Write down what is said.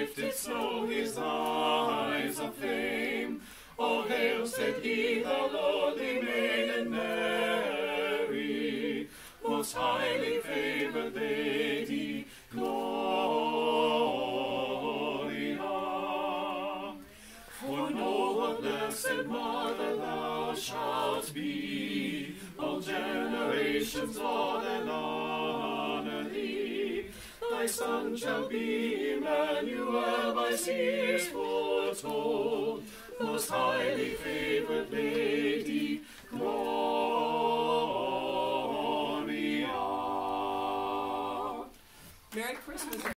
lifted so his eyes of fame. O hail, said he, thou lowly maiden Mary, most highly favored Lady, Gloria. For know what blessed Mother thou shalt be, all generations laud and honor thee. Thy Son shall be Emmanuel, by seers foretold, most highly favored Lady, Gloria. Merry Christmas.